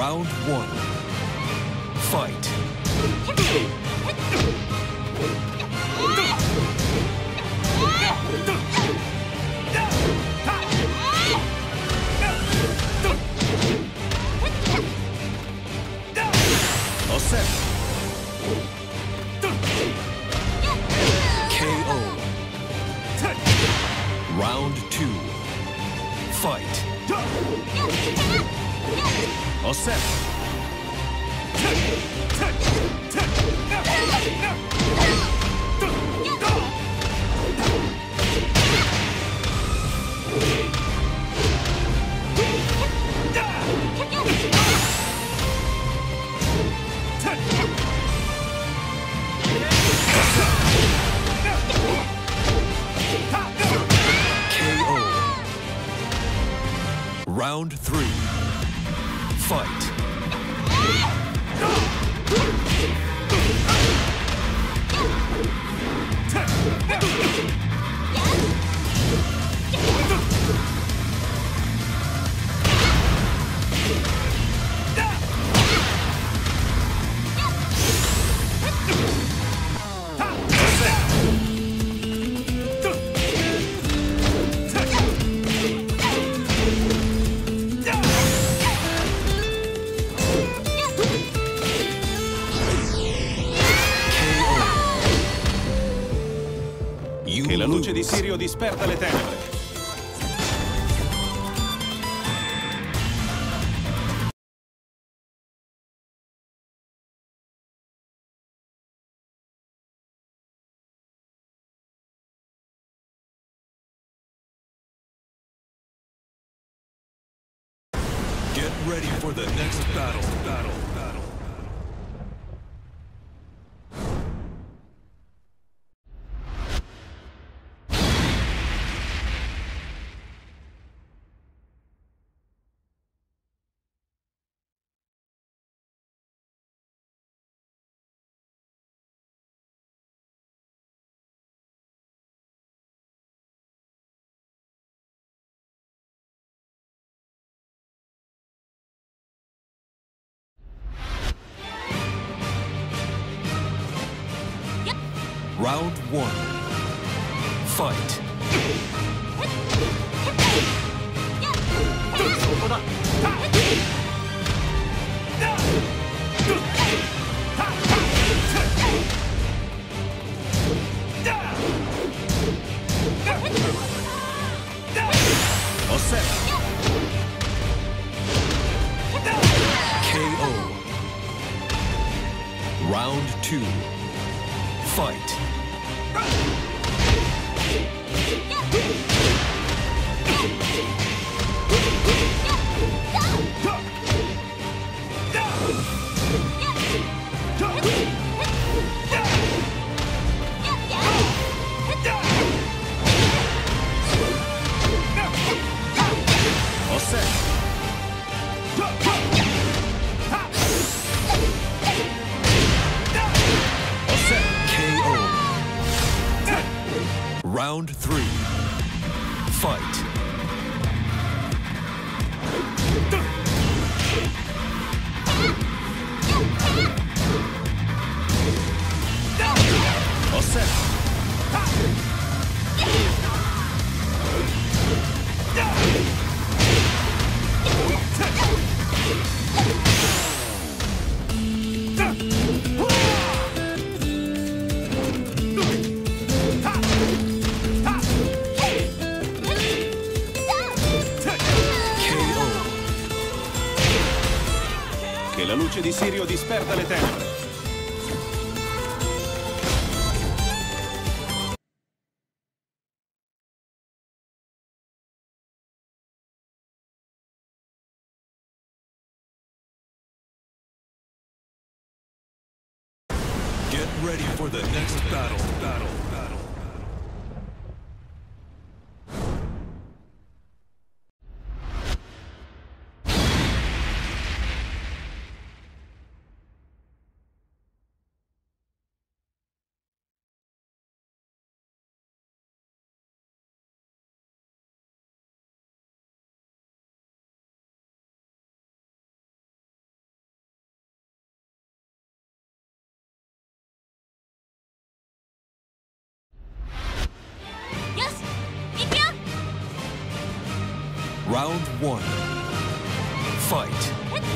Round one. Fight. All set. KO. Round two. Fight. All set. KO. Round three. Fight. Che la luce di Sirio disperda le tenebre. Get ready for the next battle. Round one. Fight. All set. KO. Round two. Fight. All set. All set. KO. Round three. Fight. All set. Che la luce di Sirio disperda le tenebre. Get ready for the next battle. Round one. Fight.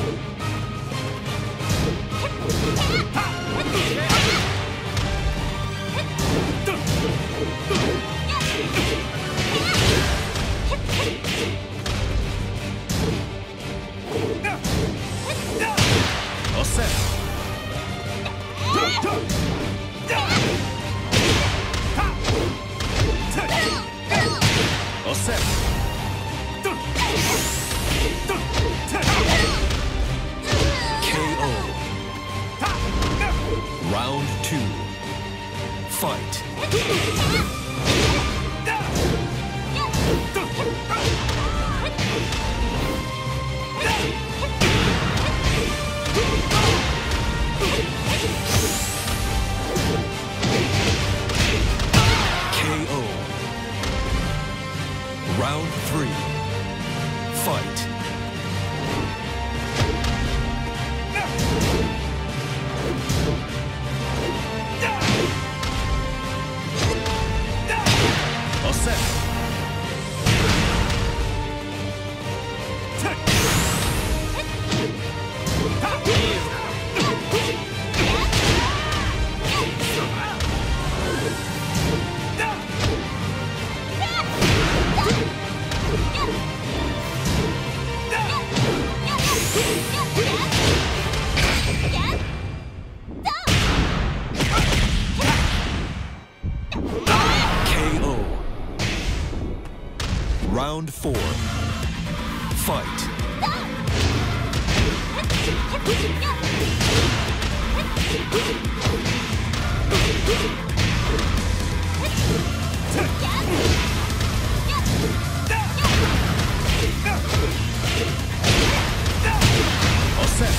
All set. All set. KO. Round two. Fight. KO. Round three. Fight. All set. KO. Round four. Fight. All set.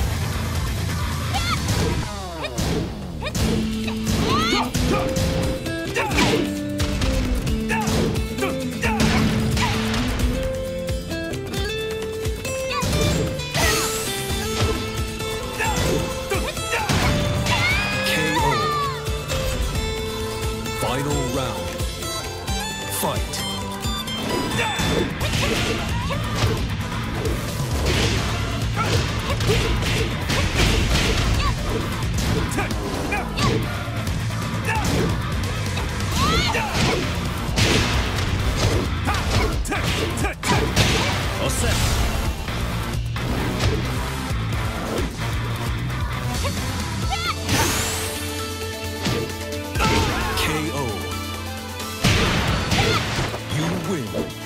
KO. Final round. Fight. All set. KO. You win.